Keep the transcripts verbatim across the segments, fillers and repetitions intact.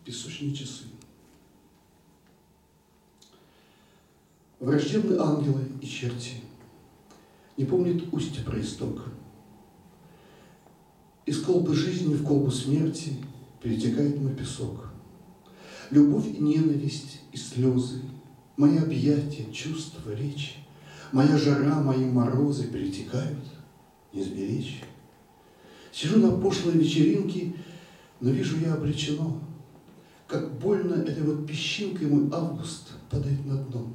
песочные часы. Враждебны ангелы и черти, не помнят устья про исток. Из колбы жизни в колбу смерти перетекает мой песок. Любовь и ненависть и слезы, мои объятия, чувства, речи, моя жара, мои морозы перетекают, не сберечь. Сижу на пошлой вечеринке, но вижу я обречено, как больно этой вот песчинкой мой август падает на дно.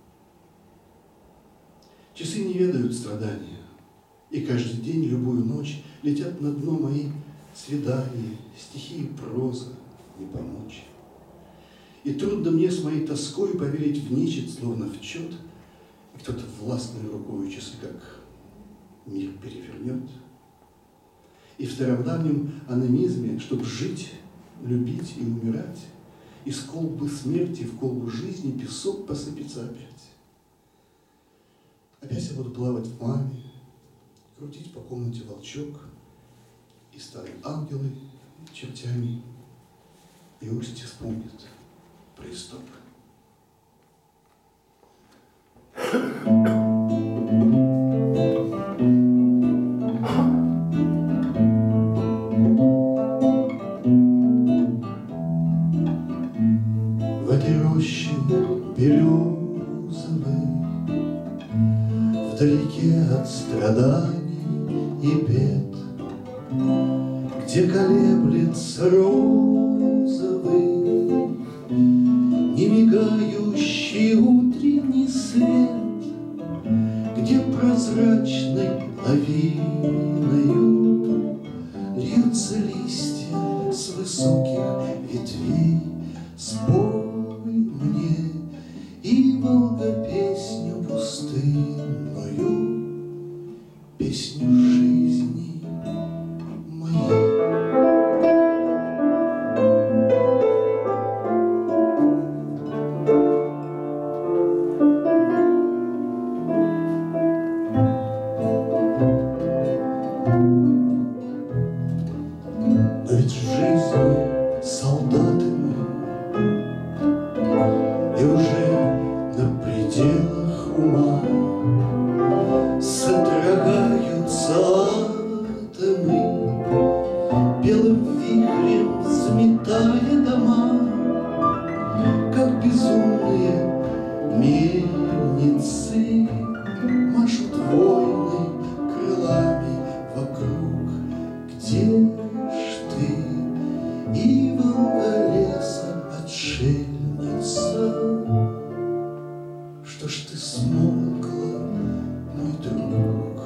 Часы не ведают страдания, и каждый день, любую ночь летят на дно мои свидания, стихи и проза, не помочь. И трудно мне с моей тоской поверить в нечет, словно в чет, и кто-то властной рукой часы как мир перевернет. И в стародавнем анонизме, чтоб жить, любить и умирать, из колбы смерти в колбу жизни песок посыпется опять. Опять я буду плавать в маме, крутить по комнате волчок, и старые ангелы чертями, и устье вспомнят про исток. В этой роще березовой, вдалеке от страданий и бед, где колеблется розовый, немигающий утренний свет, где прозрачной лавиною льются листья с высоких ветвей. Спой мне, и Волга, песню пустынную, песню жизни моей. Но ведь в жизни солдаты мы, и уже на пределах ума содрогаются атомы, белым вихрем взметая дома, как безумные мельницы машут войны крылами вокруг. Где ж ты, Иволга леса отшельница? Что ж ты смолкла, мой друг?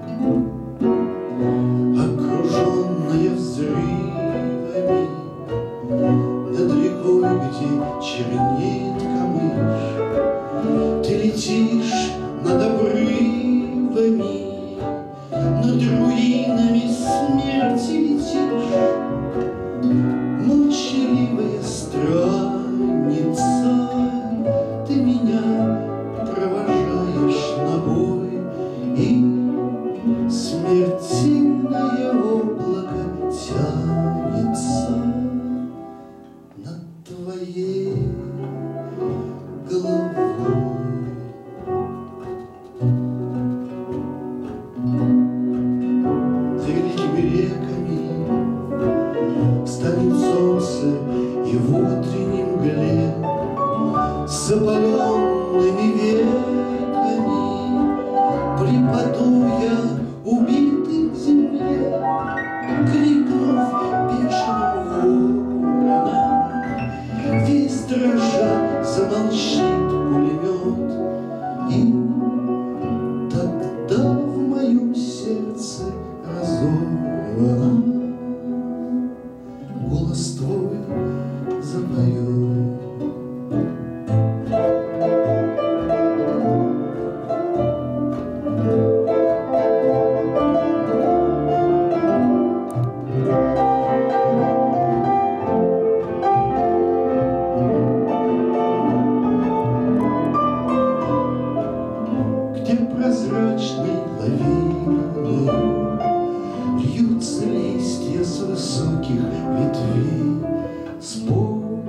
Окруженная взрывами, над рекой, где чернеет камыш, ты летишь над обрывами, над руинами смерти летишь. Молчаливая странница, ты меня провожаешь на бой, и смертельное облако тянется над твоей головой. За великими реками станет солнце, и в утренней мгле с опаленными веками припаду я, убитый в земле, крикнув бешеным вороном, весь дрожа замолчит пулемет, и тогда в моем сердце разорвано голос твой запоет. Где прозрачной лавиной льются листья с высоких ветвей. Спой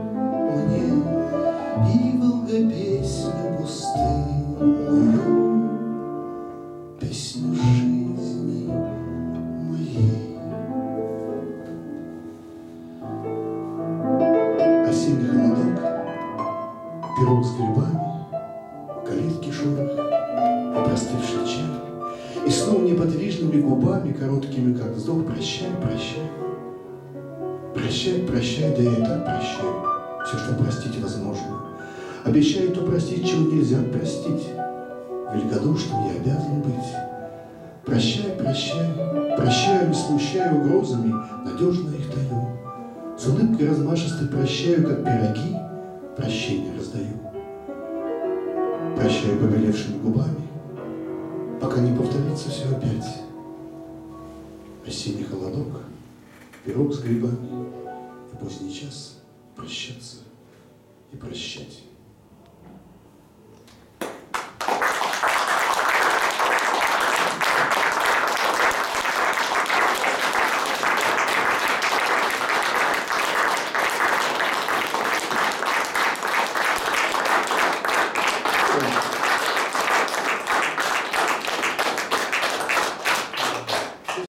пирог с грибами, калитки шорох и простывший чай, и снова неподвижными губами, короткими, как вздох, прощай, прощай. Прощай, прощай, да я и так прощаю все, что простить возможно. Обещаю то простить, чего нельзя простить. Великодушным я обязан быть. Прощай, прощай, прощаю, не смущаю угрозами, надежно их даю. С улыбкой размашистой прощаю, как пироги, прощение раздаю. Прощаю побелевшими губами, пока не повторится все опять. Осенний холодок, пирог с грибами, и поздний час прощаться и прощать.